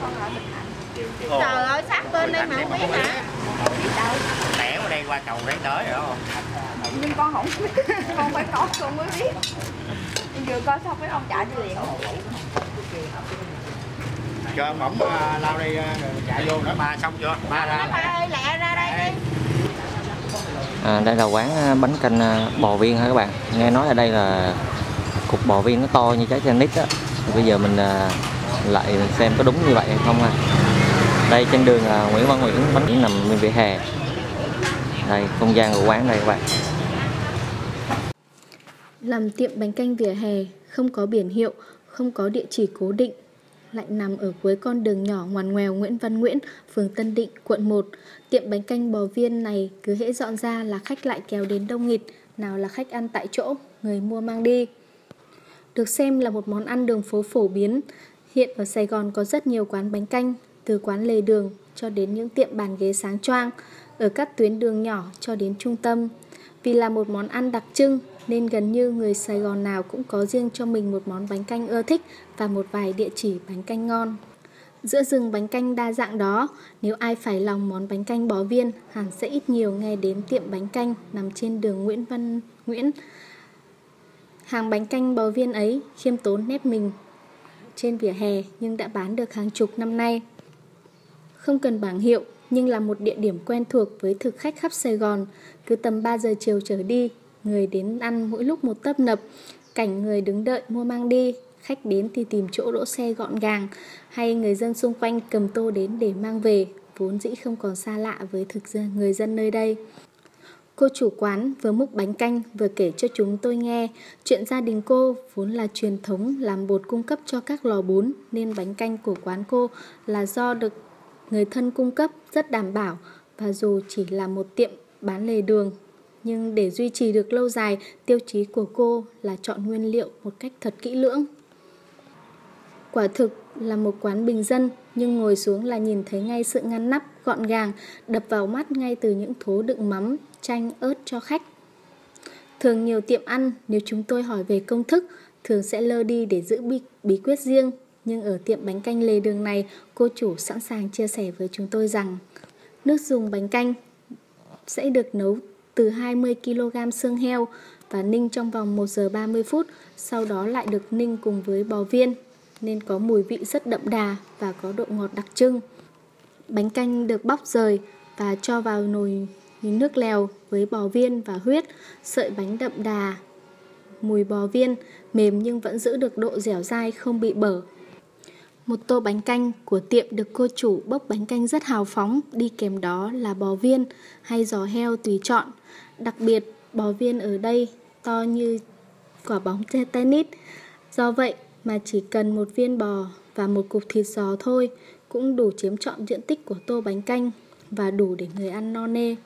con ở Bình Thạnh. Trời ơi, sát bên đây mà không biết hả? Biết đâu. Té ở đây qua cầu đấy tới rồi không? Nhưng con không biết, con phải có con mới biết. Vừa coi xong mấy ông chạy đi liền. Cho bỏng lao đi chạy vô nữa. Ba xong chưa? Ba ra. Ba ơi, lẹ ra đây đi. Đây là quán bánh canh bò viên hả các bạn. Nghe nói ở đây là cục bò viên nó to như trái tennis á. Bây giờ mình lại xem có đúng như vậy hay không ha. Đây trên đường Nguyễn Văn Nguyễn, bánh nằm bên vỉa hè. Đây không gian của quán đây các bạn. Làm tiệm bánh canh vỉa hè, không có biển hiệu, không có địa chỉ cố định, lại nằm ở cuối con đường nhỏ ngoằn ngoèo Nguyễn Văn Nguyễn, phường Tân Định, quận 1. Tiệm bánh canh bò viên này cứ hễ dọn ra là khách lại kéo đến đông nghịt, nào là khách ăn tại chỗ, người mua mang đi. Được xem là một món ăn đường phố phổ biến. Hiện ở Sài Gòn có rất nhiều quán bánh canh, từ quán lề đường cho đến những tiệm bàn ghế sáng choang, ở các tuyến đường nhỏ cho đến trung tâm. Vì là một món ăn đặc trưng nên gần như người Sài Gòn nào cũng có riêng cho mình một món bánh canh ưa thích và một vài địa chỉ bánh canh ngon. Giữa rừng bánh canh đa dạng đó, nếu ai phải lòng món bánh canh bò viên, hẳn sẽ ít nhiều nghe đến tiệm bánh canh nằm trên đường Nguyễn Văn Nguyễn. Hàng bánh canh bò viên ấy khiêm tốn nép mình trên vỉa hè nhưng đã bán được hàng chục năm nay. Không cần bảng hiệu nhưng là một địa điểm quen thuộc với thực khách khắp Sài Gòn. Cứ tầm 3 giờ chiều trở đi, người đến ăn mỗi lúc một tấp nập, cảnh người đứng đợi mua mang đi, khách đến thì tìm chỗ đỗ xe gọn gàng, hay người dân xung quanh cầm tô đến để mang về, vốn dĩ không còn xa lạ với người dân nơi đây. Cô chủ quán vừa múc bánh canh vừa kể cho chúng tôi nghe chuyện gia đình cô vốn là truyền thống làm bột cung cấp cho các lò bún, nên bánh canh của quán cô là do được người thân cung cấp rất đảm bảo, và dù chỉ là một tiệm bán lề đường, nhưng để duy trì được lâu dài, tiêu chí của cô là chọn nguyên liệu một cách thật kỹ lưỡng. Quả thực là một quán bình dân, nhưng ngồi xuống là nhìn thấy ngay sự ngăn nắp, gọn gàng, đập vào mắt ngay từ những thố đựng mắm, chanh, ớt cho khách. Thường nhiều tiệm ăn, nếu chúng tôi hỏi về công thức, thường sẽ lơ đi để giữ bí quyết riêng. Nhưng ở tiệm bánh canh lề đường này, cô chủ sẵn sàng chia sẻ với chúng tôi rằng nước dùng bánh canh sẽ được nấu từ 20 kg xương heo và ninh trong vòng 1 giờ 30 phút, sau đó lại được ninh cùng với bò viên, nên có mùi vị rất đậm đà và có độ ngọt đặc trưng. Bánh canh được bóc rời và cho vào nồi nước lèo với bò viên và huyết, sợi bánh đậm đà, mùi bò viên, mềm nhưng vẫn giữ được độ dẻo dai không bị bở. Một tô bánh canh của tiệm được cô chủ bốc bánh canh rất hào phóng, đi kèm đó là bò viên hay giò heo tùy chọn. Đặc biệt, bò viên ở đây to như quả bóng tennis. Do vậy mà chỉ cần một viên bò và một cục thịt giò thôi cũng đủ chiếm trọn diện tích của tô bánh canh và đủ để người ăn no nê.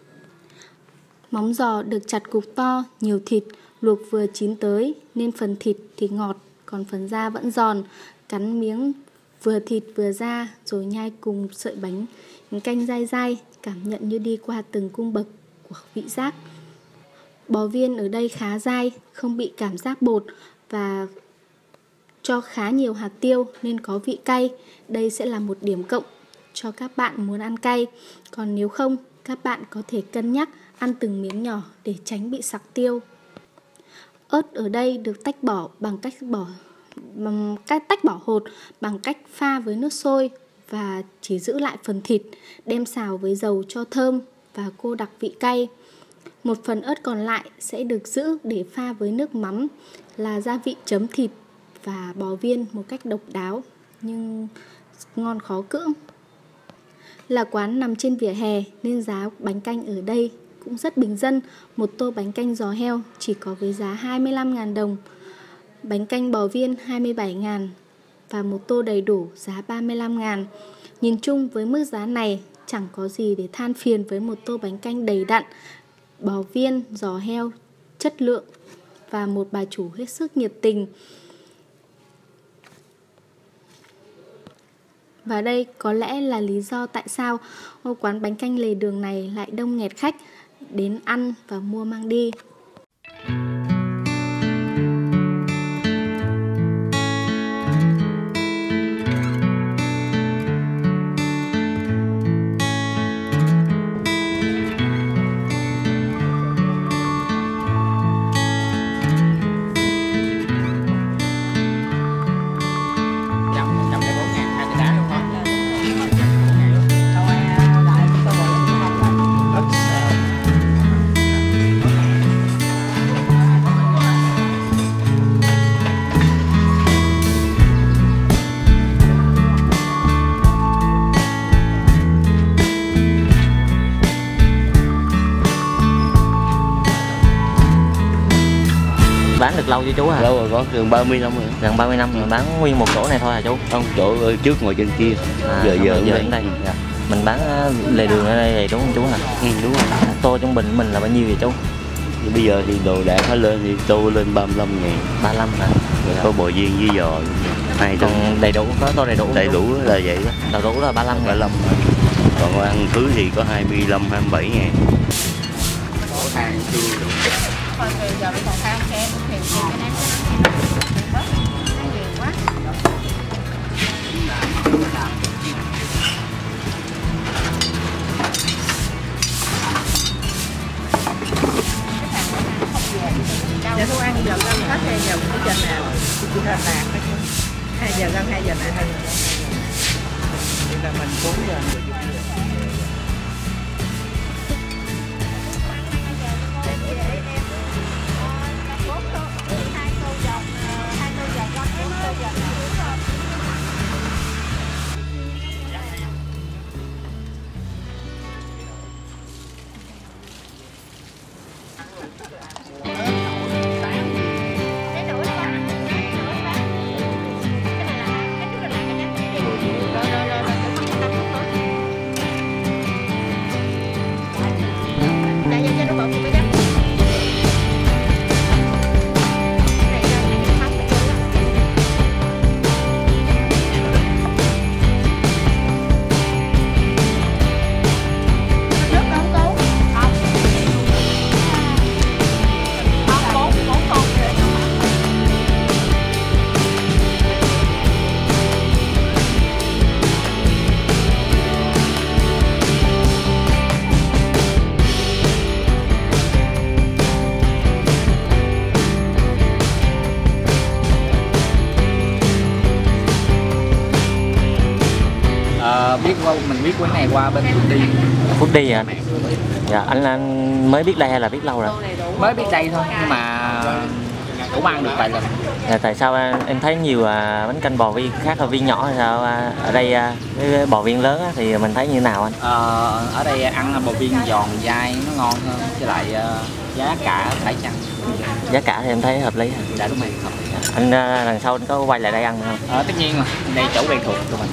Móng giò được chặt cục to, nhiều thịt, luộc vừa chín tới nên phần thịt thì ngọt, còn phần da vẫn giòn. Cắn miếng vừa thịt vừa da rồi nhai cùng sợi bánh canh dai dai, cảm nhận như đi qua từng cung bậc của vị giác. Bò viên ở đây khá dai, không bị cảm giác bột và cho khá nhiều hạt tiêu nên có vị cay. Đây sẽ là một điểm cộng cho các bạn muốn ăn cay. Còn nếu không, các bạn có thể cân nhắc ăn từng miếng nhỏ để tránh bị sặc tiêu. Ớt ở đây được tách bỏ bằng cách tách bỏ hột bằng cách pha với nước sôi và chỉ giữ lại phần thịt, đem xào với dầu cho thơm và cô đặc vị cay. Một phần ớt còn lại sẽ được giữ để pha với nước mắm là gia vị chấm thịt và bò viên một cách độc đáo nhưng ngon khó cưỡng. Là quán nằm trên vỉa hè nên giá bánh canh ở đây cũng rất bình dân. Một tô bánh canh giò heo chỉ có với giá 25.000 đồng, bánh canh bò viên 27.000 và một tô đầy đủ giá 35.000. Nhìn chung với mức giá này chẳng có gì để than phiền với một tô bánh canh đầy đặn, bò viên, giò heo, chất lượng và một bà chủ hết sức nhiệt tình. Và đây có lẽ là lý do tại sao quán bánh canh lề đường này lại đông nghẹt khách đến ăn và mua mang đi. được lâu chưa chú hả? Lâu rồi, có gần 30 năm rồi. Gần 30 năm rồi, bán nguyên một chỗ này thôi hả chú? Không, chỗ trước ngồi trên kia. Giờ ở đây. Dạ. Mình bán lề đường ở đây này đúng không chú hả? Ừ, đúng rồi. Tô trung bình mình là bao nhiêu vậy chú? Thì bây giờ thì đồ đạc nó lên thì tô lên 35 ngàn. 35 hả? Rồi có bò viên với giò. Còn đầy đủ, có tô đầy đủ. Đầy đủ là vậy đó. Đầy đủ là 35 ngàn. 35. Còn ăn thứ thì có 25, 27 ngàn. Còn giờ mình còn tham khen thì cái này nó bớt nó nhiều quá. Dạ tôi ăn giờ gần hết 2 giờ cũng trên nè. Là 2 giờ gần 2 giờ nè. Thì là mình 4 giờ. Mình biết quán này qua bên Phút đi hả? Dạ, anh mới biết đây hay là biết lâu rồi? mới biết đây thôi, nhưng mà cũng ăn được vài lần. Dạ, tại sao em thấy nhiều bánh canh bò viên khác là viên nhỏ hay sao? Ở đây cái bò viên lớn thì mình thấy như nào anh? Ở đây ăn bò viên giòn dai nó ngon hơn, với lại giá cả phải chăng. Giá cả thì em thấy hợp lý. Dạ đúng rồi. Anh lần sau anh có quay lại đây ăn không? Tất nhiên rồi, đây chỗ quen thuộc của mình.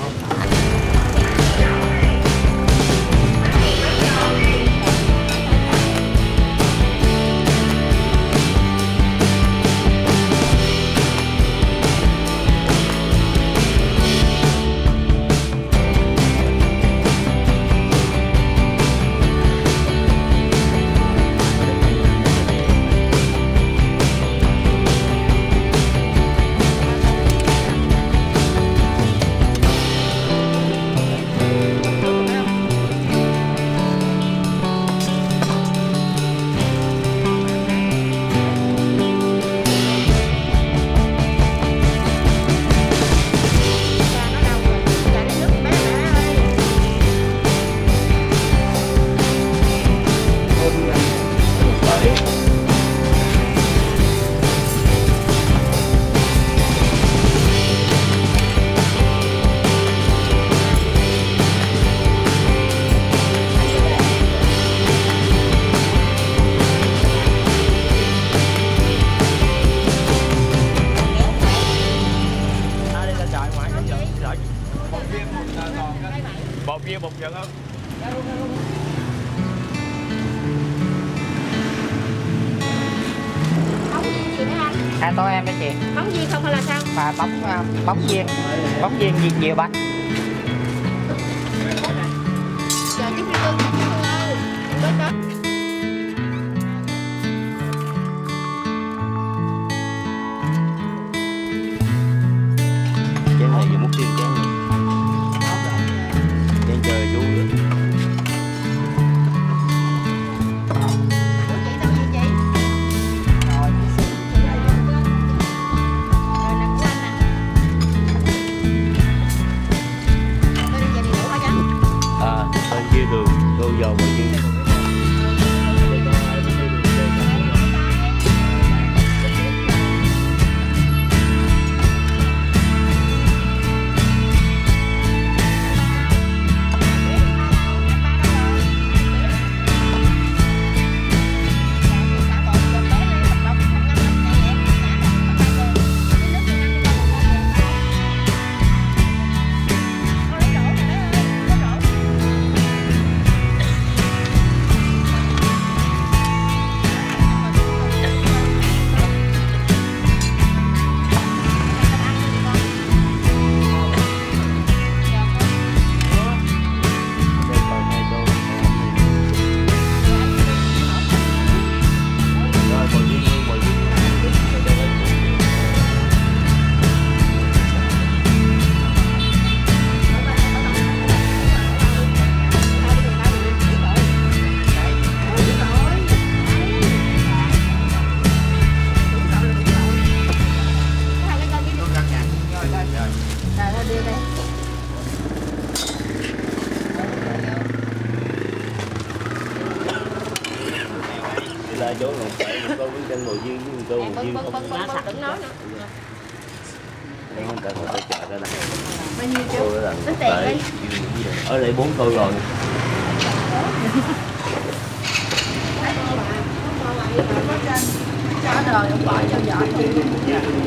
Bột bia bột giận không? Bóng viên gì nữa anh? Hai tô em đó chị. Bóng viên không hay là sao? Và bóng viên viên nhiều bánh. Chờ chút đi cưng ơi. Bớt đó. Chén này giờ múc tiên chén này. Chén chơi chú rồi. Bên kia đường, tô giò bò viên. chỗ này phải một tô bánh canh bò viên với một tô bò viên không. Đừng nói nữa. Em không cần phải chợ ra này. Bao nhiêu chú? Tôi là Tính tiền đi. ở đây 4 tô rồi. Có đời ông bỏ cho vợ.